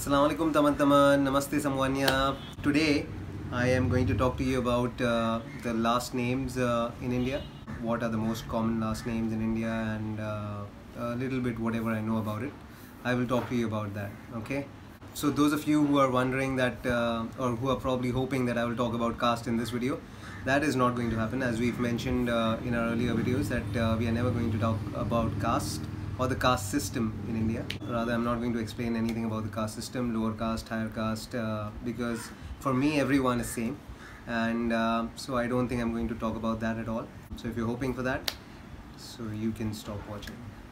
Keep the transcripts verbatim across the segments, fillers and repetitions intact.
Assalamu alaikum teman-teman, namaste semuanya. Today I am going to talk to you about uh, the last names uh, in India. What are the most common last names in India, and uh, a little bit whatever I know about it. I will talk to you about that, okay? So those of you who are wondering that uh, or who are probably hoping that I will talk about caste in this video, that is not going to happen, as we've mentioned uh, in our earlier videos that uh, we are never going to talk about caste or the caste system in India. Rather, I'm not going to explain anything about the caste system, lower caste, higher caste, uh, because for me everyone is same, and uh, so I don't think I'm going to talk about that at all. So if you're hoping for that, so you can stop watching.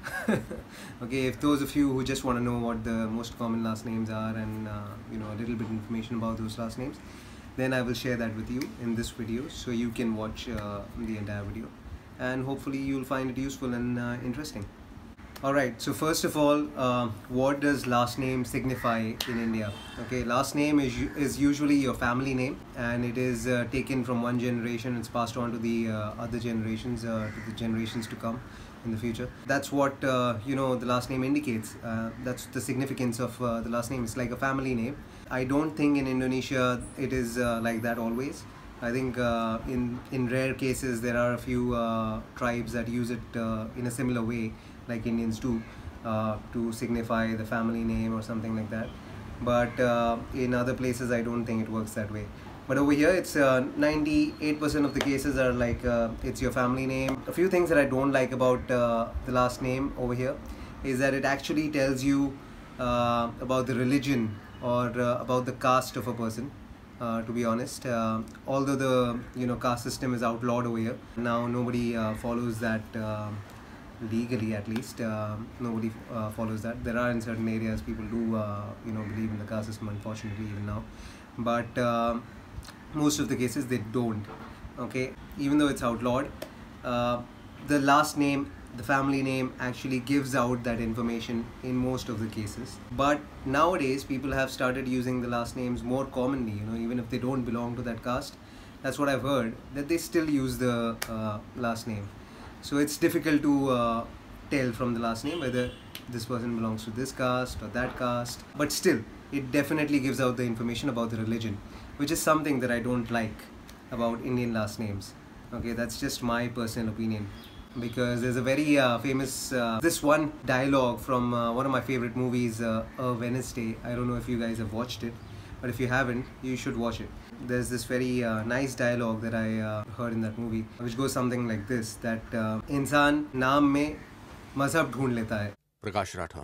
Okay, if those of you who just want to know what the most common last names are and uh, you know a little bit information about those last names, then I will share that with you in this video, so you can watch uh, the entire video, and hopefully you'll find it useful and uh, interesting. Alright, so first of all, uh, what does last name signify in India? Okay, last name is, is usually your family name, and it is uh, taken from one generation, it's passed on to the uh, other generations, uh, to the generations to come in the future. That's what uh, you know the last name indicates. Uh, that's the significance of uh, the last name. It's like a family name. I don't think in Indonesia it is uh, like that always. I think uh, in, in rare cases there are a few uh, tribes that use it uh, in a similar way, like Indians do, uh, to signify the family name or something like that. But uh, in other places I don't think it works that way. But over here it's ninety-eight percent uh, of the cases are like uh, it's your family name. A few things that I don't like about uh, the last name over here is that it actually tells you uh, about the religion or uh, about the caste of a person. Uh, to be honest, uh, although the you know caste system is outlawed over here now, nobody uh, follows that uh, legally, at least. Uh, nobody uh, follows that. There are in certain areas people do uh, you know believe in the caste system, unfortunately, even now, but uh, most of the cases they don't. Okay, even though it's outlawed, uh, the last name, the family name, actually gives out that information in most of the cases. But nowadays people have started using the last names more commonly, you know even if they don't belong to that caste. That's what I've heard, that they still use the uh, last name. So it's difficult to uh, tell from the last name whether this person belongs to this caste or that caste, but still it definitely gives out the information about the religion, which is something that I don't like about Indian last names. Okay, that's just my personal opinion, because there's a very uh, famous uh, this one dialogue from uh, one of my favorite movies, uh, A Wednesday. I don't know if you guys have watched it, but if you haven't, you should watch it. There's this very uh, nice dialogue that I uh, heard in that movie, which goes something like this, that uh, इंसान नाम में मजहब ढूंढ लेता है. प्रकाश Rathore.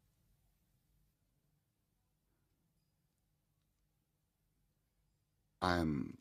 I am.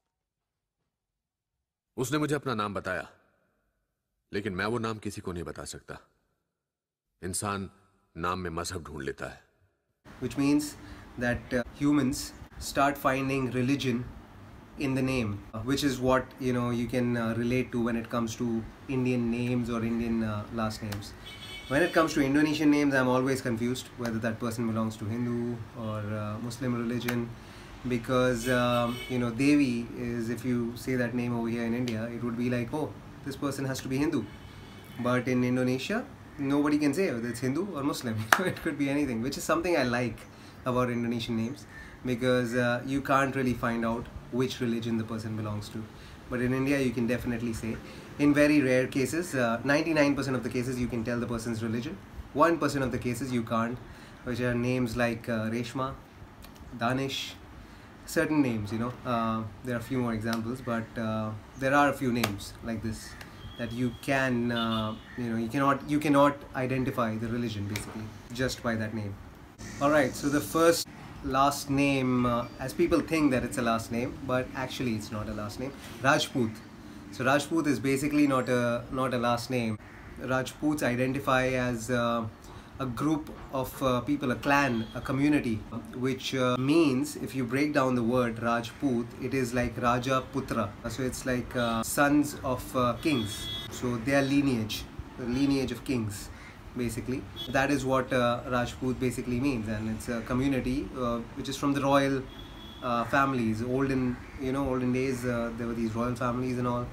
उसने मुझे अपना नाम बताया, लेकिन मैं वो नाम किसी को नहीं बता सकता. इंसान नाम में मजहब ढूंढ लेता है. Which means that uh, humans start finding religion in the name, uh, which is what you know you can uh, relate to when it comes to Indian names or Indian uh, last names. When it comes to Indonesian names, I'm always confused whether that person belongs to Hindu or uh, Muslim religion, because um, you know Devi is, if you say that name over here in India, it would be like, oh, this person has to be Hindu. But in Indonesia, nobody can say whether it's Hindu or Muslim. It could be anything, which is something I like about Indonesian names, because uh, you can't really find out which religion the person belongs to. But in India you can definitely say. In very rare cases, ninety-nine percent uh, of the cases you can tell the person's religion. one percent of the cases you can't, which are names like uh, Reshma, Danish, certain names, you know. Uh, there are a few more examples, but uh, there are a few names like this that you can, uh, you know, you cannot, you cannot identify the religion basically just by that name. Alright, so the first last name, uh, as people think that it's a last name, but actually it's not a last name, Rajput. So Rajput is basically not a not a last name. Rajputs identify as uh, a group of uh, people, a clan, a community, which uh, means, if you break down the word Rajput, it is like Raja Putra. So it's like uh, sons of uh, kings. So their lineage, the lineage of kings, basically. That is what uh, Rajput basically means, and it's a community uh, which is from the royal uh, families. Olden, you know, olden days uh, there were these royal families and all,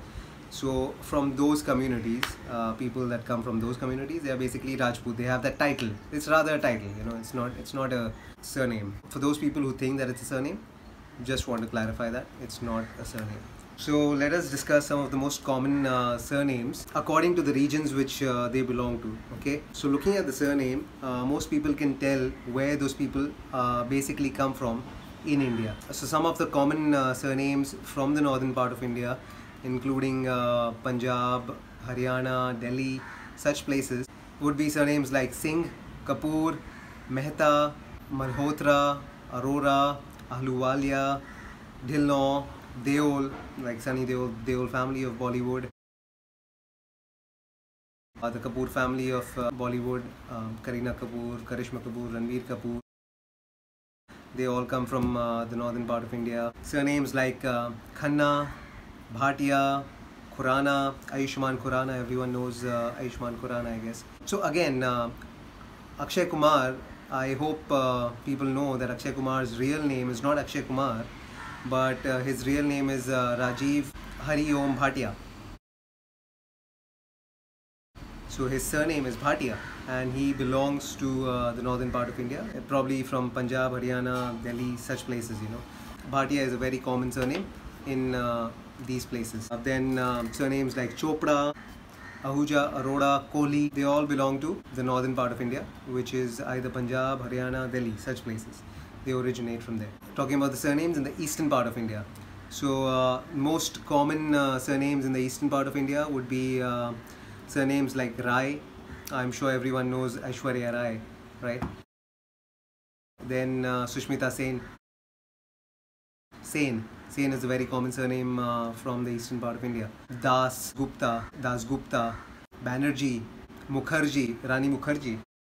So from those communities, uh, people that come from those communities, they are basically Rajput. They have that title. It's rather a title, you know. It's not. It's not a surname. For those people who think that it's a surname, just want to clarify that it's not a surname. So let us discuss some of the most common uh, surnames according to the regions which uh, they belong to. Okay. So looking at the surname, uh, most people can tell where those people uh, basically come from in India. So some of the common uh, surnames from the northern part of India, including uh, Punjab, Haryana, Delhi, such places, would be surnames like Singh, Kapoor, Mehta, Malhotra, Arora, Ahluwalia, Dhillon, Deol, like Sunny Deol, Deol family of Bollywood, uh, the Kapoor family of uh, Bollywood, um, Kareena Kapoor, Karishma Kapoor, Ranveer Kapoor. They all come from uh, the northern part of India. Surnames like uh, Khanna, Bhatia, Khurana, Ayushman Khurana, everyone knows uh, Ayushman Khurana, I guess. So again, uh, Akshay Kumar, I hope uh, people know that Akshay Kumar's real name is not Akshay Kumar, but uh, his real name is uh, Rajiv Hari Om Bhatia. So his surname is Bhatia, and he belongs to uh, the northern part of India, probably from Punjab, Haryana, Delhi, such places, you know. Bhatia is a very common surname in uh, these places. Uh, then um, surnames like Chopra, Ahuja, Arora, Kohli, they all belong to the northern part of India, which is either Punjab, Haryana, Delhi, such places. They originate from there. Talking about the surnames in the eastern part of India. So uh, most common uh, surnames in the eastern part of India would be uh, surnames like Rai. I'm sure everyone knows Aishwarya Rai, right? Then uh, Sushmita Sen. Sen. Sen is a very common surname uh, from the eastern part of India. Das Gupta, Das Gupta, Banerjee, Mukherjee, Rani Mukherjee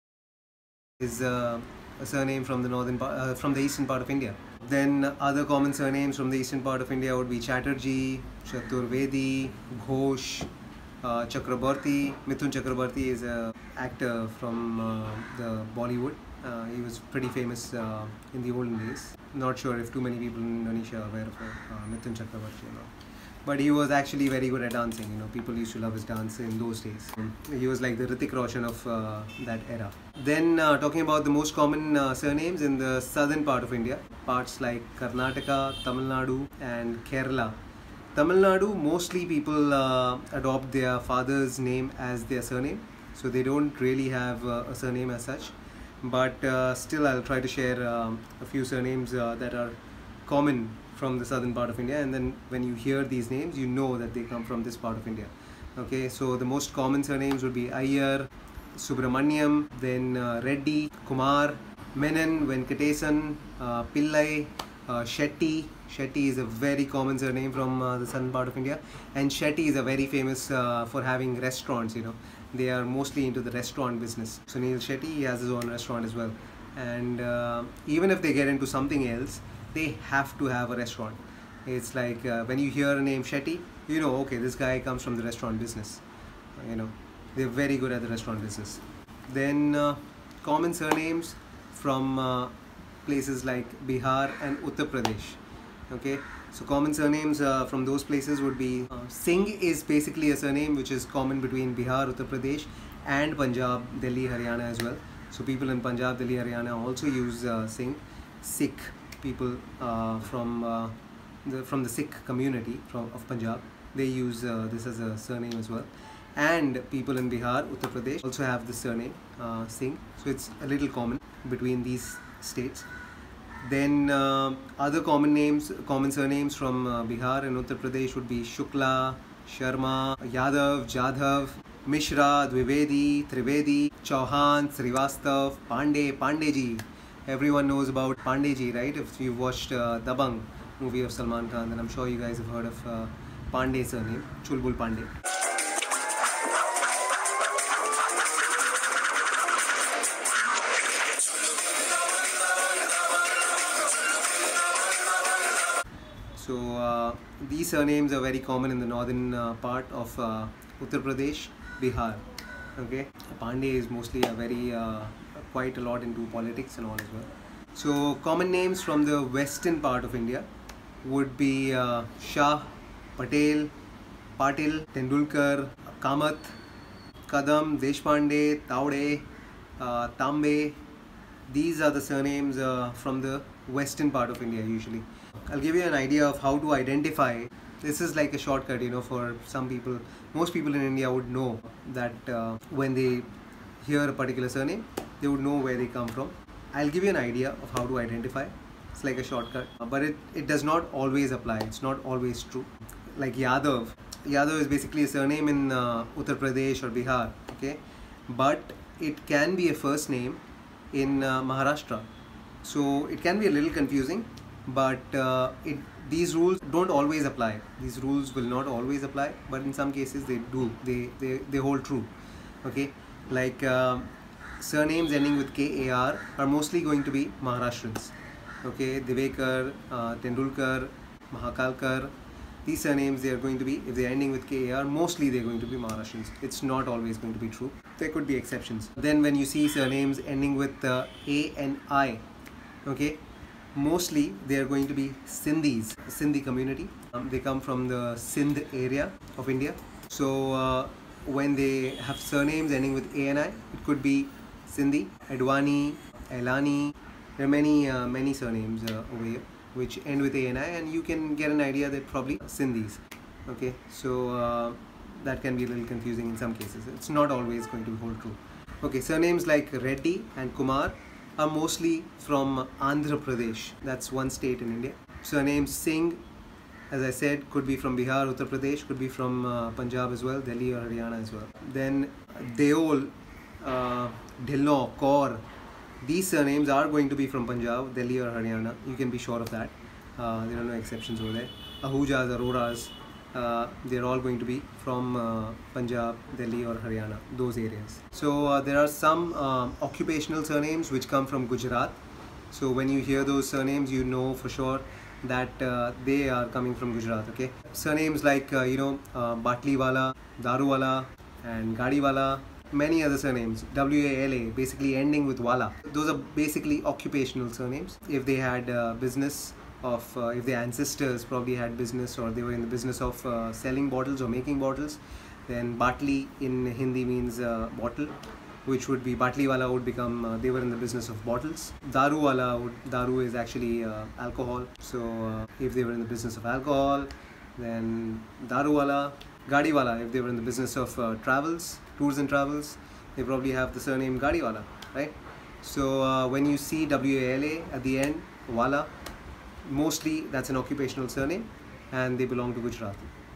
is uh, a surname from the northern part, uh, from the eastern part of India. Then other common surnames from the eastern part of India would be Chatterjee, Chaturvedi, Ghosh, uh, Chakraborty. Mithun Chakraborty is an actor from uh, the Bollywood. Uh, he was pretty famous uh, in the olden days. Not sure if too many people in Indonesia are aware of uh, Mithun Chakraborty or not. But he was actually very good at dancing, you know, people used to love his dance in those days. He was like the Hrithik Roshan of uh, that era. Then uh, talking about the most common uh, surnames in the southern part of India, parts like Karnataka, Tamil Nadu and Kerala. Tamil Nadu, mostly people uh, adopt their father's name as their surname, so they don't really have uh, a surname as such. But uh, still I'll try to share um, a few surnames uh, that are common from the southern part of India, and then when you hear these names you know that they come from this part of India. Okay, so the most common surnames would be Iyer, Subramaniam, then uh, Reddy, Kumar, Menon, Venkatesan, uh, Pillai, uh, Shetty. Shetty is a very common surname from uh, the southern part of India, and Shetty is a very famous uh, for having restaurants, you know. They are mostly into the restaurant business. Sunil Shetty, he has his own restaurant as well, and uh, even if they get into something else, they have to have a restaurant. It's like uh, when you hear a name Shetty, you know, okay, this guy comes from the restaurant business. You know, they're very good at the restaurant business. Then uh, common surnames from uh, places like Bihar and Uttar Pradesh. Okay, so common surnames uh, from those places would be uh, Singh is basically a surname which is common between Bihar, Uttar Pradesh and Punjab, Delhi, Haryana as well. So people in Punjab, Delhi, Haryana also use uh, Singh. Sikh people uh, from uh, the from the Sikh community from of Punjab, they use uh, this as a surname as well. And people in Bihar, Uttar Pradesh also have the surname uh, Singh. So it's a little common between these states. Then uh, other common names, common surnames from uh, Bihar and Uttar Pradesh would be Shukla, Sharma, Yadav, Jadhav, Mishra, Dwivedi, Trivedi, Chauhan, Srivastav, Pandey, Pandeyji. Everyone knows about Pandeyji, right? If you've watched uh, Dabangg movie of Salman Khan, then I'm sure you guys have heard of uh, Pandey's surname, Chulbul Pandey. So uh, these surnames are very common in the northern uh, part of uh, Uttar Pradesh, Bihar. Okay, Pandey is mostly a very uh, quite a lot into politics and all as well. So common names from the western part of India would be uh, Shah, Patel, Patil, Tendulkar, Kamath, Kadam, Deshpande, Taude, uh, Tambe. These are the surnames uh, from the western part of India usually. I'll give you an idea of how to identify. This is like a shortcut, you know, for some people. Most people in India would know that uh, when they hear a particular surname, they would know where they come from. I'll give you an idea of how to identify. It's like a shortcut, but it, it does not always apply. It's not always true. Like Yadav. Yadav is basically a surname in uh, Uttar Pradesh or Bihar, okay? But it can be a first name in uh, Maharashtra. So it can be a little confusing, but uh, it, these rules don't always apply. These rules will not always apply, but in some cases they do. They, they, they hold true, okay? Like uh, surnames ending with K A R are mostly going to be Maharashtrians. Okay, Divekar, uh, Tendulkar, Mahakalkar, these surnames they are going to be, if they are ending with K A R, mostly they are going to be Maharashtrians. It's not always going to be true. There could be exceptions. Then when you see surnames ending with uh, A and I, okay, mostly they are going to be Sindhis, Sindhi community. Um, they come from the Sindh area of India. So uh, when they have surnames ending with A and I, it could be Sindhi, Advani, Elani. There are many uh, many surnames uh, over here which end with A and I, and you can get an idea that probably Sindhis. Okay, so uh, that can be a little confusing in some cases. It's not always going to hold true. Okay, surnames like Reddy and Kumar are mostly from Andhra Pradesh. That's one state in India. Surnames Singh, as I said, could be from Bihar, Uttar Pradesh, could be from uh, Punjab as well, Delhi or Haryana as well. Then Deol, uh, Dhillon, Kaur. These surnames are going to be from Punjab, Delhi or Haryana. You can be sure of that. Uh, there are no exceptions over there. Ahujas, Aroras, uh, they're all going to be from uh, Punjab, Delhi or Haryana, those areas. So uh, there are some uh, occupational surnames which come from Gujarat. So when you hear those surnames, you know for sure that uh, they are coming from Gujarat, okay? Surnames like, uh, you know, uh, Batliwala, Daruwala and Gadiwala. Many other surnames, W A L A, basically ending with Wala. Those are basically occupational surnames. If they had uh, business of, uh, if their ancestors probably had business or they were in the business of uh, selling bottles or making bottles, then Batli in Hindi means uh, bottle, which would be Batliwala would become, uh, they were in the business of bottles. Daruwala, would, Daru is actually uh, alcohol. So uh, if they were in the business of alcohol, then Daruwala. Gadiwala, if they were in the business of uh, travels, tours and travels, they probably have the surname Gadiwala, right? So uh, when you see W A L A at the end, Wala, mostly that's an occupational surname and they belong to Gujarati.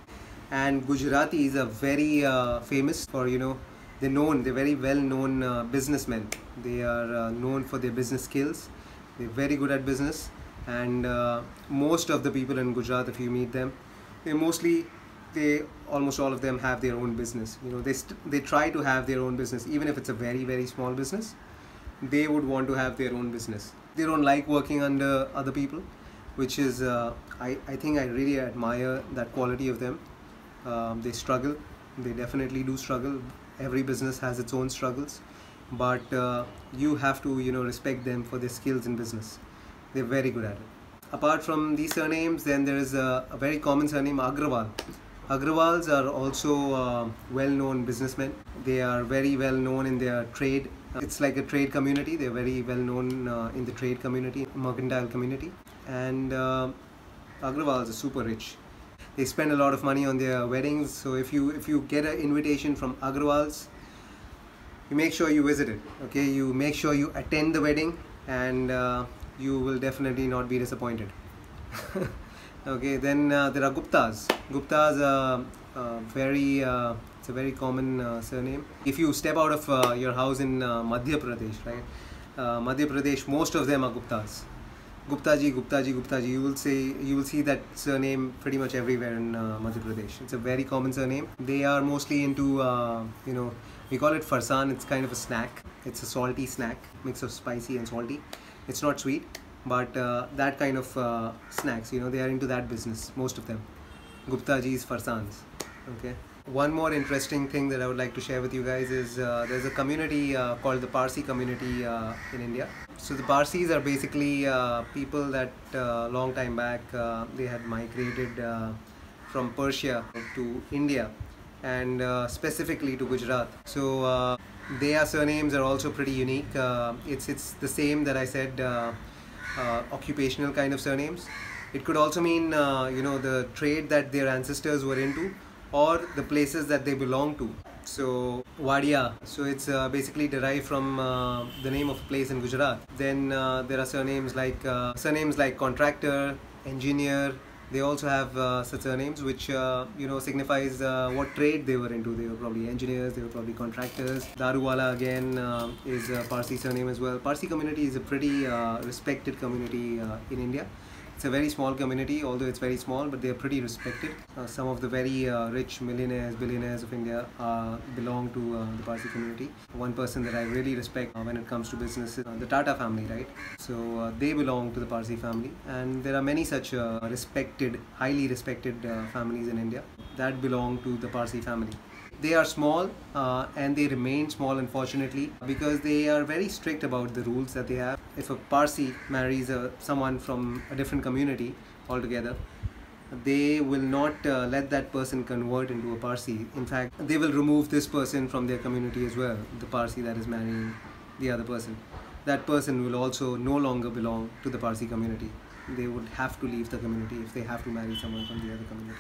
And Gujaratis are very uh, famous for, you know, they're known, they're very well known uh, businessmen. They are uh, known for their business skills. They're very good at business, and uh, most of the people in Gujarat, if you meet them, they mostly they almost all of them have their own business. You know, they they try to have their own business, even if it's a very very small business. They would want to have their own business. They don't like working under other people, which is uh, I I think I really admire that quality of them. Um, they struggle. They definitely do struggle. Every business has its own struggles, but uh, you have to you know respect them for their skills in business. They're very good at it. Apart from these surnames, then there is a, a very common surname, Agrawal. Agrawals are also uh, well-known businessmen. They are very well known in their trade. It's like a trade community. They're very well known uh, in the trade community, mercantile community. And uh, Agrawals are super rich. They spend a lot of money on their weddings. So if you if you get an invitation from Agrawals, you make sure you visit it. Okay, you make sure you attend the wedding, and uh, you will definitely not be disappointed. Okay, then uh, there are Guptas. Guptas are uh, very, uh, it's a very common uh, surname. If you step out of uh, your house in uh, Madhya Pradesh, right? Uh, Madhya Pradesh, most of them are Guptas. Guptaji, Guptaji, Guptaji. You will say, you will see that surname pretty much everywhere in uh, Madhya Pradesh. It's a very common surname. They are mostly into, uh, you know, we call it farsan. It's kind of a snack. It's a salty snack, mix of spicy and salty. It's not sweet, but uh, that kind of uh, snacks, you know, they are into that business, most of them. Guptaji's farsans. Okay. One more interesting thing that I would like to share with you guys is uh, there's a community uh, called the Parsi community uh, in India. So the Parsis are basically uh, people that uh, long time back uh, they had migrated uh, from Persia to India, and uh, specifically to Gujarat. So uh, their surnames are also pretty unique. Uh, it's it's the same that I said, uh, uh, occupational kind of surnames. It could also mean uh, you know, the trade that their ancestors were into, or the places that they belong to. So Wadia, so it's uh, basically derived from uh, the name of a place in Gujarat. Then uh, there are surnames like uh, surnames like contractor, engineer. They also have uh, such surnames which uh, you know, signifies uh, what trade they were into. They were probably engineers, they were probably contractors. Daruwala again uh, is a Parsi surname as well. Parsi community is a pretty uh, respected community uh, in India. It's a very small community, although it's very small, but they are pretty respected. Uh, some of the very uh, rich millionaires, billionaires of India uh, belong to uh, the Parsi community. One person that I really respect uh, when it comes to business is uh, the Tata family, right? So uh, they belong to the Parsi family, and there are many such uh, respected, highly respected uh, families in India that belong to the Parsi family. They are small uh, and they remain small, unfortunately, because they are very strict about the rules that they have. If a Parsi marries a, someone from a different community altogether, they will not uh, let that person convert into a Parsi. In fact, they will remove this person from their community as well, the Parsi that is marrying the other person. That person will also no longer belong to the Parsi community. They would have to leave the community if they have to marry someone from the other community.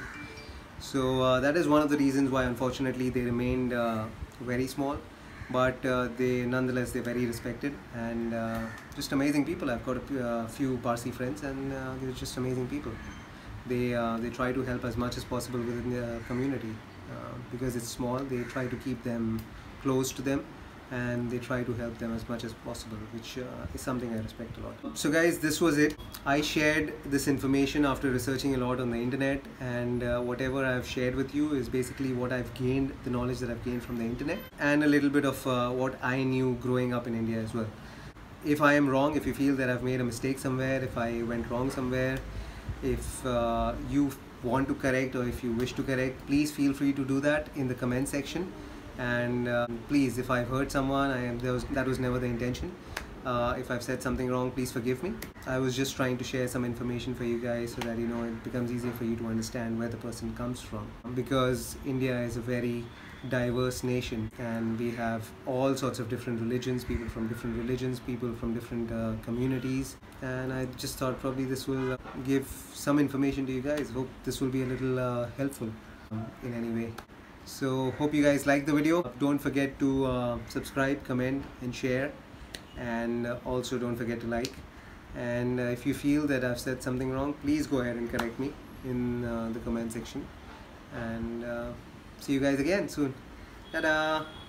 So uh, that is one of the reasons why, unfortunately, they remained uh, very small, but uh, they nonetheless, they're very respected and uh, just amazing people. I've got a uh, few Parsi friends, and uh, they're just amazing people. They uh, they try to help as much as possible within the community uh, because it's small. They try to keep them close to them, and they try to help them as much as possible, which uh, is something I respect a lot. So guys, this was it. I shared this information after researching a lot on the internet, and uh, whatever I've shared with you is basically what I've gained, the knowledge that I've gained from the internet, and a little bit of uh, what I knew growing up in India as well. If I am wrong, if you feel that I've made a mistake somewhere, if I went wrong somewhere, if uh, you want to correct, or if you wish to correct, please feel free to do that in the comment section. And uh, please, if I've hurt someone, I am, there was, that was never the intention. Uh, if I've said something wrong, please forgive me. I was just trying to share some information for you guys so that, you know, it becomes easier for you to understand where the person comes from. Because India is a very diverse nation, and we have all sorts of different religions, people from different religions, people from different uh, communities. And I just thought probably this will uh, give some information to you guys. Hope this will be a little uh, helpful um, in any way. So hope you guys like the video. Don't forget to uh, subscribe, comment and share, and uh, also don't forget to like. And uh, if you feel that I've said something wrong, please go ahead and correct me in uh, the comment section. And uh, see you guys again soon. Ta-da!